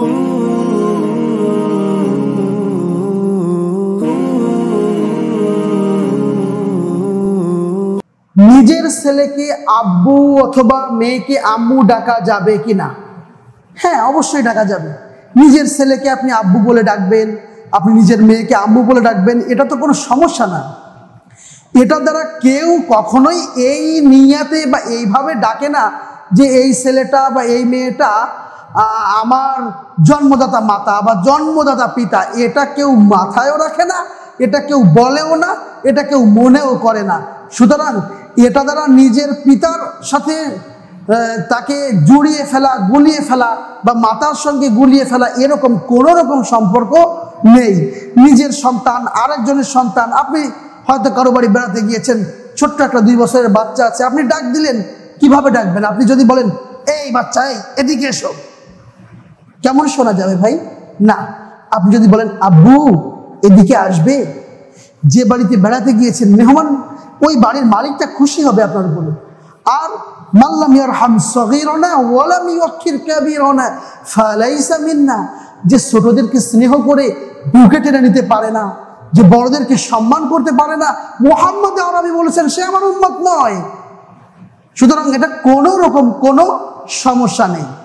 নিজের ছেলেকে আব্বু অথবা মেয়েকে আম্মু ডাকা যাবে কিনা? হ্যাঁ, অবশ্যই ডাকা যাবে। নিজের ছেলেকে আপনি আব্বু বলে ডাকবেন, আপনি নিজের মেয়েকে আম্মু বলে ডাকবেন, এটা তো কোনো সমস্যা না। এটা দ্বারা কেউ কখনোই এই নিয়াতে বা এইভাবে ডাকে না যে এই ছেলেটা বা এই মেয়েটা আমার জন্মদাতা মাতা বা জন্মদাতা পিতা। এটা কেউ মাথায়ও রাখে না, এটা কেউ বলেও না, এটা কেউ মনেও করে না। সুতরাং এটা দ্বারা নিজের পিতার সাথে তাকে জড়িয়ে ফেলা, গুলিয়ে ফেলা বা মাতার সঙ্গে গুলিয়ে ফেলা, এরকম কোনো রকম সম্পর্ক নেই। নিজের সন্তান আরেকজনের সন্তান, আপনি হয়তো কারো বাড়ি বেড়াতে গিয়েছেন, ছোট্ট একটা 2 বছরের বাচ্চা আছে, আপনি ডাক দিলেন, কিভাবে ডাকবেন? আপনি যদি বলেন এই বাচ্চা, এই এদিকে এসো, কেমন শোনা যাবে ভাই? না। আপনি যদি বলেন আব্বু এদিকে আসবে, যে বাড়িতে বেড়াতে গিয়েছেন মেহমান, ওই বাড়ির মালিকটা খুশি হবে আপনার উপরে। আর মাল্লাম ইয়ারহাম সগীরানা ওয়ালাম ইউক্কির কাবীরানা ফালাইসা মিন্না, যে ছোটদেরকে স্নেহ করে বুকে টেনে নিতে পারে না, যে বড়দেরকে সম্মান করতে পারে না, মুহাম্মদ আরবি বলেছেন সে আমার উম্মত নয়। সুতরাং এটা কোনো রকম কোনো সমস্যা নেই।